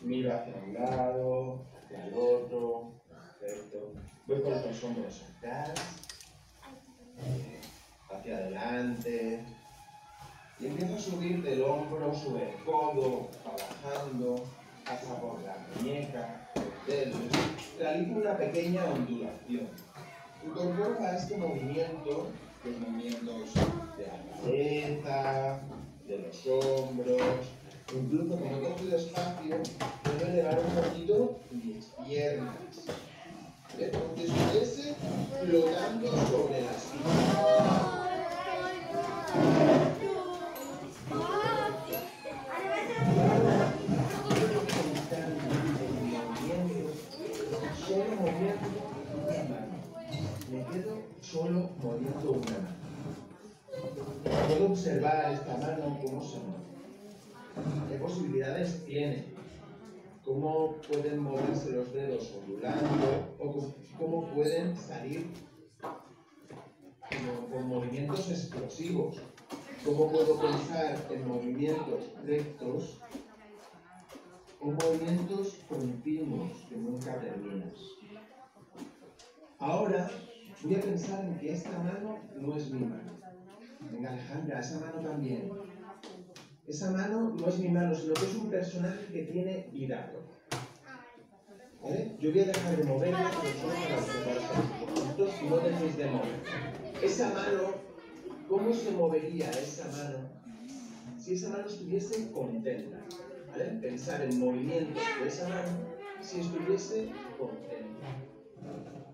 Miro hacia un lado, hacia el otro, perfecto. Voy con los hombros atrás, hacia adelante. Y empiezo a subir del hombro, sube el codo, va bajando, pasa por la muñeca, el dedo. Realizo una pequeña ondulación. Incorpora este movimiento, los movimientos de la cabeza, de los hombros. Incluso cuando cojo espacio, puedo elevar un poquito mis piernas. Como si estuviese flotando sobre las piernas. Solo moviendo una mano. Me quedo solo moviendo una mano. Puedo observar esta mano cómo se mueve. ¿Qué posibilidades tiene? ¿Cómo pueden moverse los dedos ondulando? ¿O cómo pueden salir con movimientos explosivos? ¿Cómo puedo pensar en movimientos rectos o movimientos continuos que nunca terminan? Ahora voy a pensar en que esta mano no es mi mano. Venga, Alejandra, esa mano también. Esa mano no es mi mano, sino que es un personaje que tiene vida propia. ¿Vale? Yo voy a dejar de moverla, pero solo para observar juntos y no dejéis de mover. Esa mano, ¿cómo se movería esa mano si esa mano estuviese contenta? ¿Vale? Pensar en movimientos de esa mano si estuviese contenta.